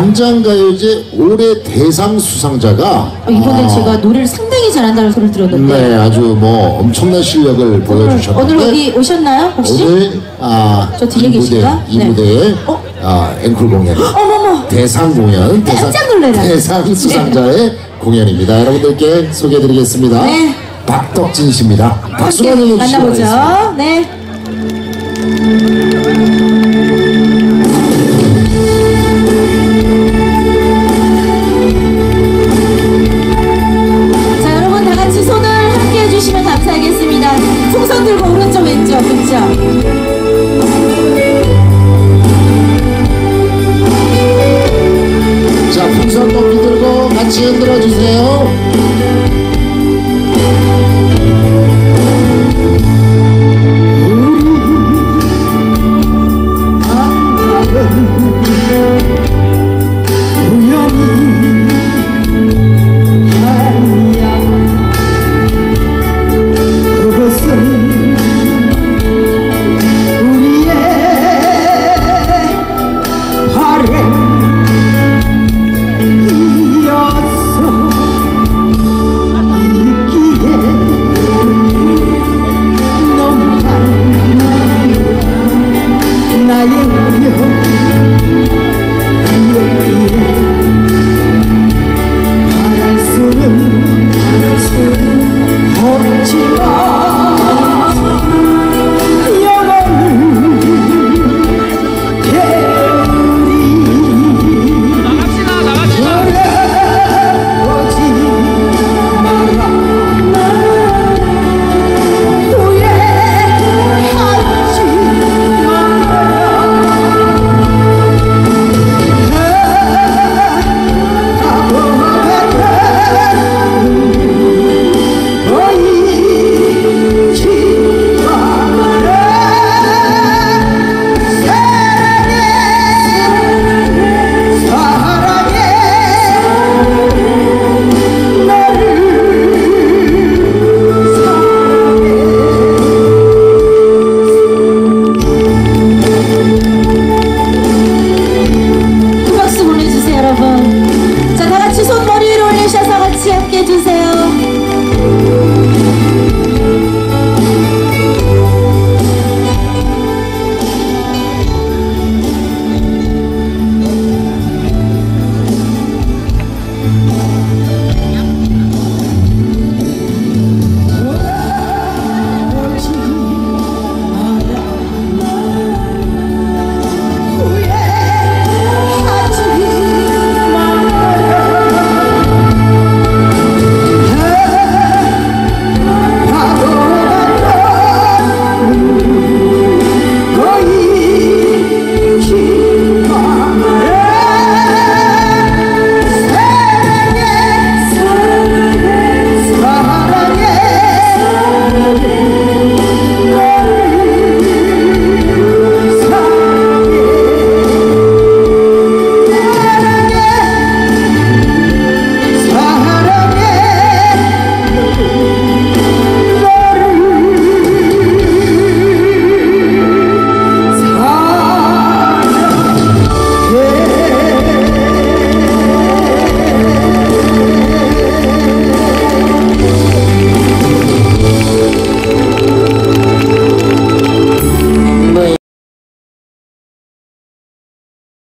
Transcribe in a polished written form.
만장가요제 올해 대상 수상자가 이번에 제가 노래를 상당히 잘한다는 소리를 들었는데. 네, 아주 뭐 엄청난 실력을 보여주셨는데 오늘 어디 오셨나요 혹시? 오늘 저 뒤에 계신가? 이 네. 무대에 앵콜 공연, 어머머. 대상 공연, 깜짝 놀래라. 대상 수상자의 공연입니다. 여러분들께 소개해드리겠습니다. 네. 박덕진 씨입니다. 박수로 함께 주시기 바라겠습니다. 만나보죠. 네. 자, 여러분 다 같이 손을 함께 해주시면 감사하겠습니다. 풍선 들고 오른쪽 왼쪽 그렇죠? 자, 풍선 높이 들고 같이 흔들어